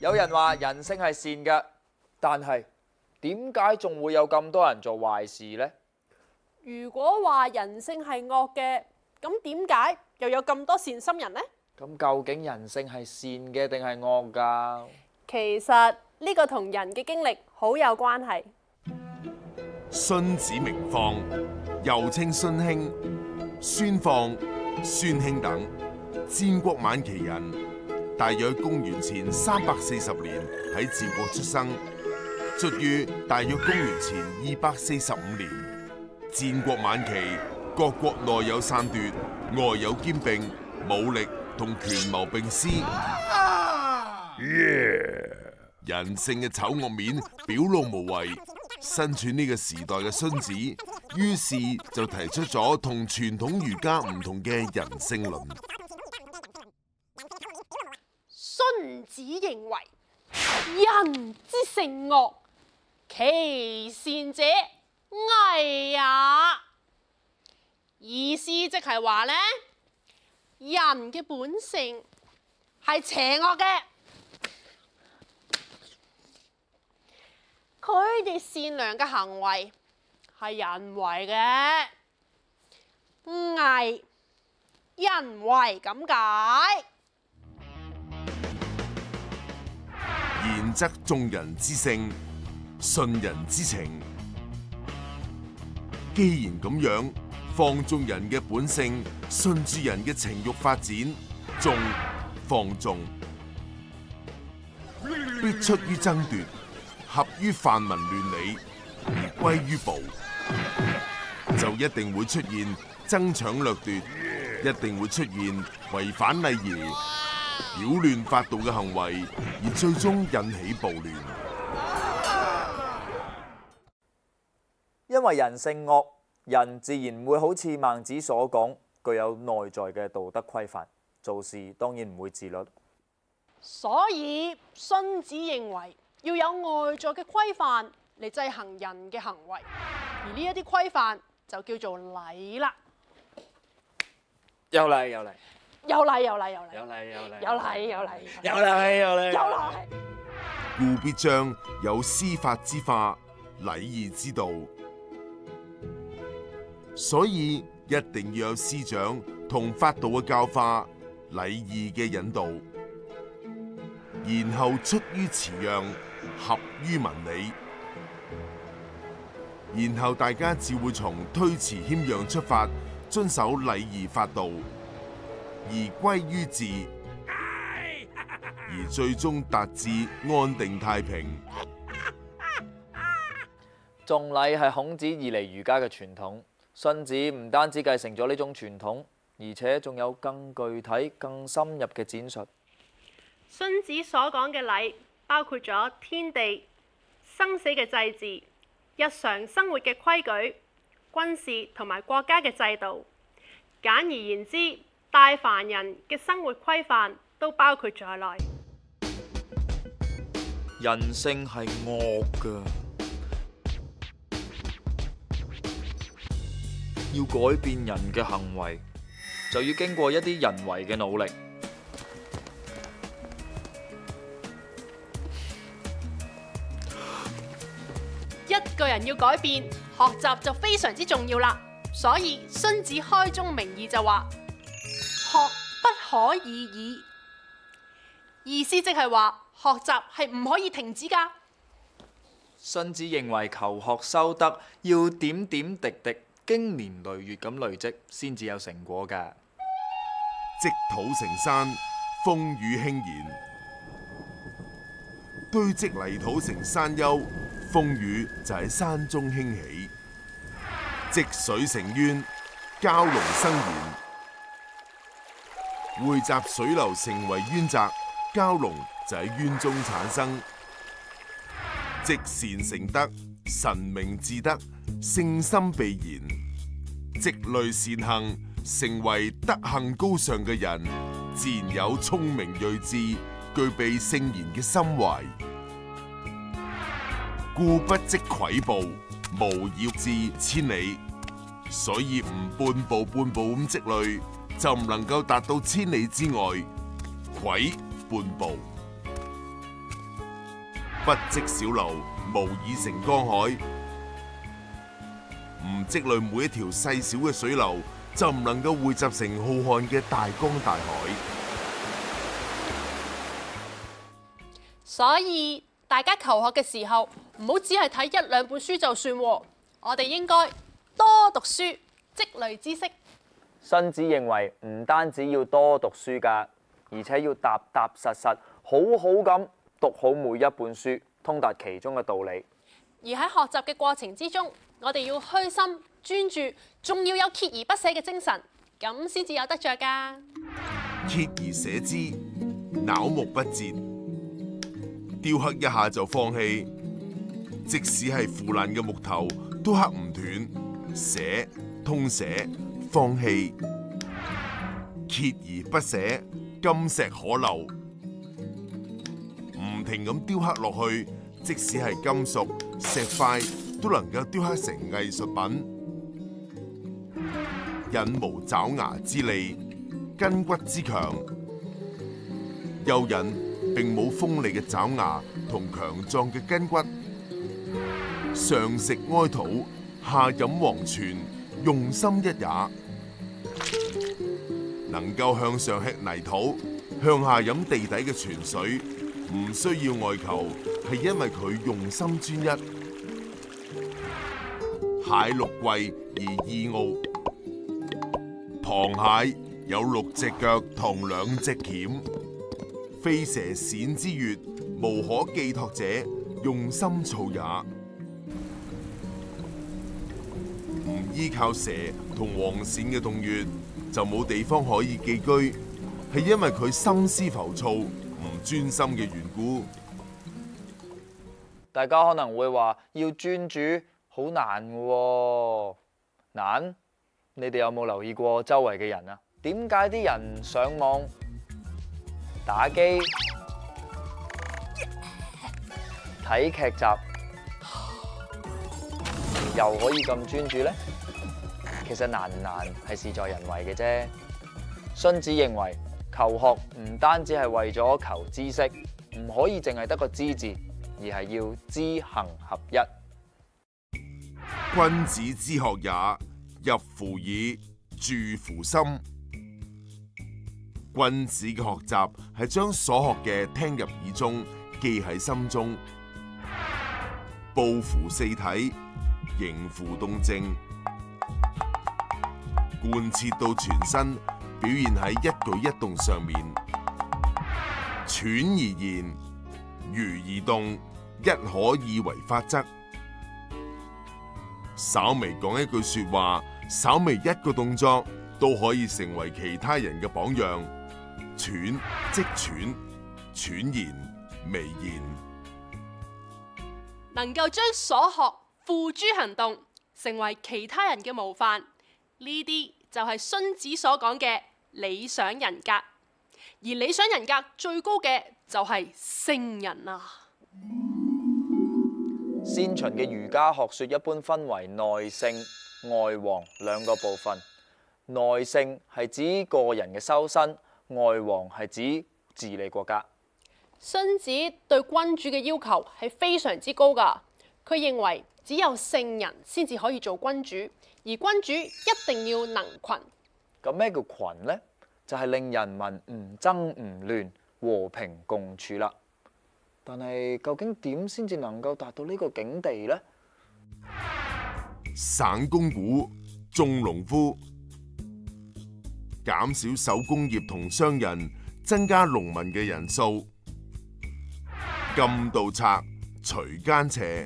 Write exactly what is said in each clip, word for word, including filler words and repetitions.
有人話人性係善嘅，但係點解仲會有咁多人做壞事呢？ 如果話人性係惡嘅，咁點解又有咁多善心人呢？ 咁究竟人性係善嘅定係惡㗎？ 其實呢個同人嘅經歷好有關係。 孫子名放，又稱孫興、孫放、孫興等，戰國晚期人，大約公元前三百四十年喺趙國出生，卒於大約公元前二百四十五年。戰國晚期，各國內有散奪，外有兼併，武力同權謀並施。Yeah. 人性嘅醜惡面表露無遺。身處呢個時代嘅孫子，於是就提出咗同傳統儒家唔同嘅人性論。 孫子認為人之性惡，其善者偽也。意思即係話咧，人嘅本性係邪惡嘅。佢哋善良嘅行為係人為嘅，偽人為咁解。 賢則眾人之性，順人之情。既然咁樣，放縱人嘅本性，順住人嘅情慾發展，縱放縱，必出於爭奪，合於泛民亂理，而歸於暴，就一定會出現爭搶掠奪，一定會出現違反禮儀、擾亂法度嘅行為，而最終引起暴亂。 因為人性惡，人自然唔會好似孟子所講，具有內在嘅道德規範，做事當然唔會自律。 所以孫子認為要有外在嘅規範嚟制衡人嘅行為，而呢一啲規範就叫做禮啦。 有禮有禮， 有禮有禮有禮， 有禮有禮， 有禮有禮， 有禮有禮， 有禮。 故必將有司法之化，禮義之道。所以一定要有師長同法度嘅教化，禮義嘅引導，然後出於辭讓，合於文理，然後大家只會從推辭謙讓出發，遵守禮儀法度，而歸於治，而最終達至安定太平。 重禮係孔子以嚟儒家嘅傳統。孫子唔單止繼承咗呢種傳統，而且仲有更具體、更深入嘅展述。 孫子所講嘅禮包括咗天地、生死嘅祭祀、日常生活嘅規矩、軍事同埋國家嘅制度。簡而言之，大凡人嘅生活規範都包括在內。 人性係惡㗎。要改變人嘅行為，就要經過一啲人為嘅努力。 一個人要改變，學習就非常之重要啦。所以孫子開宗明義就話：學不可以已。意思即係話學習係唔可以停止㗎。 孫子認為求學修德要點點滴滴，經年累月咁累積，先至有成果㗎。 積土成山，風雨輕言；堆積泥土成山丘，風雨就喺山中興起；積水成淵，蛟龍生焉；匯集水流成為淵澤，蛟龍就喺淵中產生；積善成德，神明至德，聖心備言；積累善行，成為德行高尚嘅人，自然有聰明睿智，具備聖賢嘅心懷。故不積跬步，無以至千里。所以唔半步半步咁積累，就唔能夠達到千里之外。跬半步。 不積小流，無以成江海。唔積累每一條細小嘅水流，就唔能夠匯集成浩瀚嘅大江大海。 所以大家求學嘅時候，唔好只係睇一兩本書就算喎，我哋應該多讀書，積累知識。 荀子認為唔單止要多讀書㗎，而且要踏踏實實，好好咁讀好每一本書，通達其中嘅道理。 而喺學習嘅過程之中，我哋要虛心專注，仲要有鍥而不捨嘅精神，咁先至有得着㗎。 鍥而捨之，朽木不折。雕刻一下就放棄，即使係腐爛嘅木頭都刻唔斷，捨通捨放棄，鍥而不捨，金石可鏽。唔停咁雕刻落去，即使係金屬石塊都能夠雕刻成藝術品。忍無爪牙之利，筋骨之強。蚯蚓並冇鋒利嘅爪牙同強壯嘅筋骨，上食埃土，下飲黃泉，用心一也。能夠向上吃泥土，向下飲地底嘅泉水，唔需要外求，係因為佢用心專一。蟹六貴而二螯，螃蟹有六隻腳同兩隻鉗。飛蛇鱔之穴，無可寄託者，用心造也。唔依靠蛇同黃鱔嘅洞穴，就冇地方可以寄居，係因為佢心思浮躁，唔專心嘅緣故。 大家可能會話要專注好難嘅喎，難？你哋有冇留意過周圍嘅人啊？點解啲人上網打機、睇劇集，又可以咁專注呢？其實難唔難係事在人為嘅啫。荀子認為求學唔單止係為咗求知識，唔可以淨係得個知字，而係要知行合一。 君子之學也，入乎耳，住乎心。君子嘅學習係將所學嘅聽入耳中，記喺心中，布乎四體，形乎動靜，貫徹到全身，表現喺一舉一動上面。揣而言，喻而動，一可以為法則。稍微講一句說話，稍微一個動作，都可以成為其他人嘅榜樣。揣即揣，揣言微言， 能夠將所學付諸行動，成為其他人嘅模範，呢啲就係荀子所講嘅理想人格。而理想人格最高嘅就係聖人啊！ 先秦嘅儒家學說一般分為內聖、外王兩個部分。內聖係指個人嘅修身，外王係指治理國家。 荀子對君主嘅要求係非常之高㗎，佢認為只有聖人先至可以做君主，而君主一定要能群。 咁咩叫群呢？就係令人民唔爭唔亂，和平共處啦。但係究竟點先至能夠達到呢個境地呢？ 省公股，重農夫，減少手工業同商人，增加農民嘅人數，禁盜賊，除奸邪，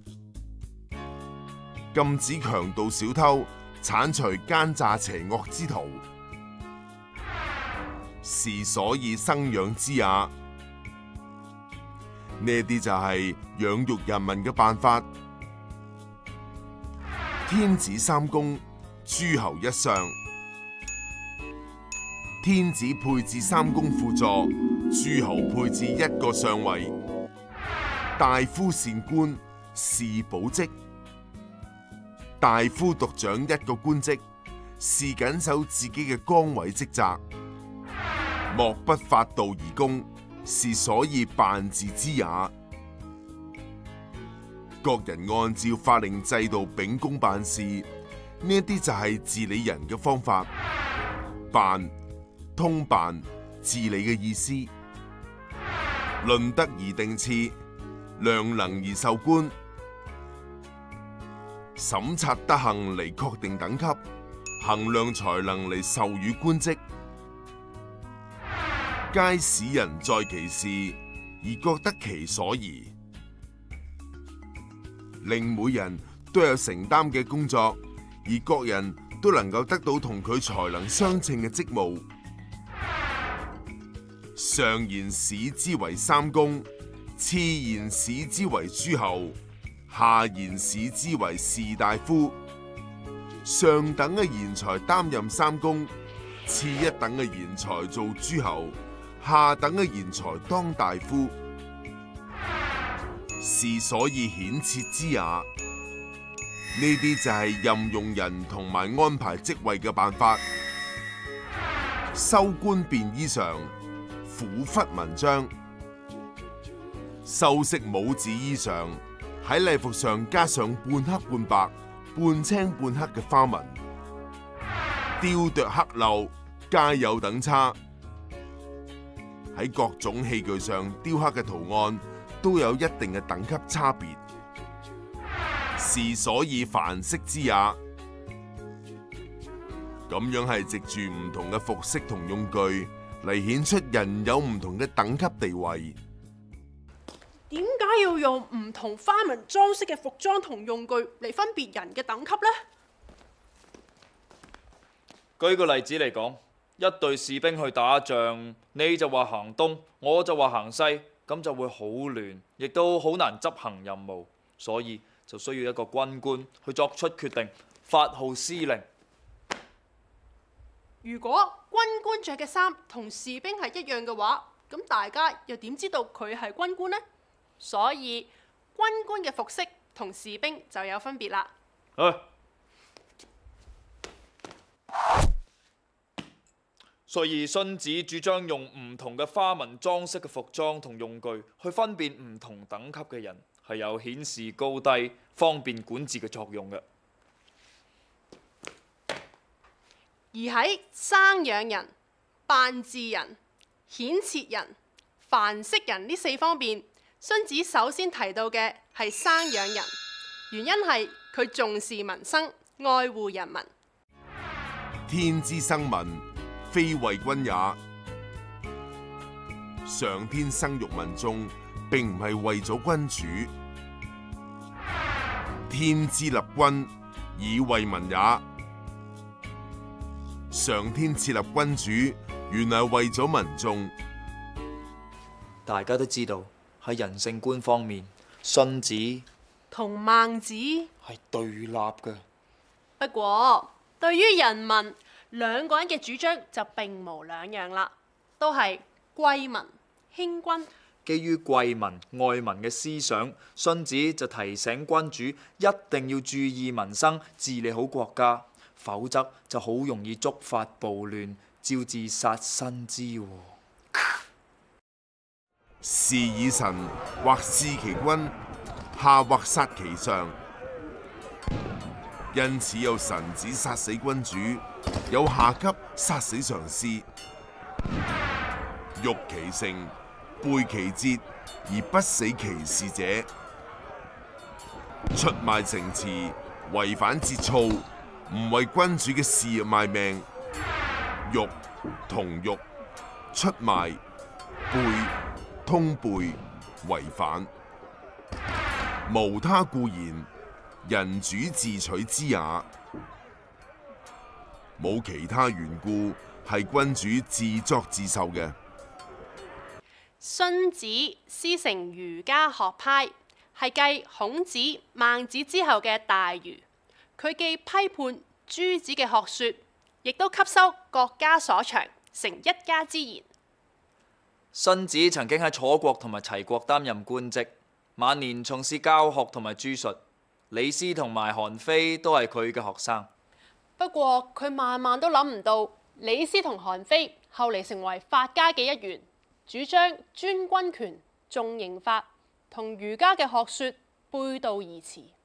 禁止強盜小偷，剷除奸詐邪惡之徒，是所以生養之也。呢啲就係養育人民嘅辦法。天子三公，諸侯一相。天子配置三公輔助，諸侯配置一個上位。大夫善官，是保職。大夫獨掌一個官職，是緊守自己嘅崗位職責。莫不法度而公，是所以辦治之也。 各人按照法令制度秉公辦事，呢一啲就係治理人嘅方法。辦、通辦、治理嘅意思。論德而定次，量能而授官。審察德行嚟確定等級，衡量才能嚟授予官職。皆使人在其事而覺得其所宜，令每人都有承擔嘅工作，而各人都能夠得到同佢才能相稱嘅職務。上言使之為三公，次言使之為諸侯，下言使之為士大夫。上等嘅賢才擔任三公，次一等嘅賢才做諸侯，下等嘅賢才當大夫，是所以顯設之也。呢啲就係任用人同埋安排職位嘅辦法。修冠便衣裳，俯拂文章，修飾帽子衣裳，喺禮服上加上半黑半白、半青半黑嘅花紋，雕琢刻鏤，皆有等差。喺各種器具上雕刻嘅圖案都有一定嘅等級差別，是所以範式之也。咁樣係藉住唔同嘅服飾同用具嚟顯出人有唔同嘅等級地位。 點解要用唔同花紋裝飾嘅服裝同用具嚟分別人嘅等級呢？ 舉個例子嚟講，一隊士兵去打仗，你就話行東，我就話行西，咁就會好亂，亦都好難執行任務，所以就需要一個軍官去作出決定，發號施令。 如果軍官着嘅衫同士兵係一樣嘅話，咁大家又點知道佢係軍官呢？所以軍官嘅服飾同士兵就有分別啦。 哎所以荀子主張用唔同嘅花紋裝飾嘅服裝同用具去分辨唔同等級嘅人，係有顯示高低、方便管治嘅作用嘅。 而喺生養人、辦治人、顯設人、範式人呢四方面，荀子首先提到嘅係生養人，原因係佢重視民生、愛護人民。 天之生民，非為君也。上天生育民眾，並唔係為咗君主。天之立君，以為民也。上天設立君主，原來係為咗民眾。 大家都知道喺人性觀方面，荀子同孟子係對立嘅。 不過對於人民，兩個人嘅主張就並無兩樣啦，都係貴民輕君。 基於貴民愛民嘅思想，荀子就提醒君主一定要注意民生，治理好國家，否則就好容易觸發暴亂，招致殺身之禍。 是以臣或弒其君，下或殺其上。因此有臣子殺死君主，有下級殺死上司。欲其成，背其節，而不死其事者，出賣城池，違反節操，唔為君主嘅事業賣命。欲同欲，出賣，背通背，違反，無他故然，人主自取之也。冇其他緣故，係君主自作自受嘅。 荀子師承儒家學派，係繼孔子、孟子之後嘅大儒。佢既批判諸子嘅學說，亦都吸收各家所長，成一家之言。 荀子曾經喺楚國同埋齊國擔任官職，晚年從事教學同埋著述。李斯同埋韓非都係佢嘅學生。 不過佢萬萬都諗唔到，李斯同韓非後嚟成為法家嘅一員，主張專軍權、重刑法，同儒家嘅學說背道而馳。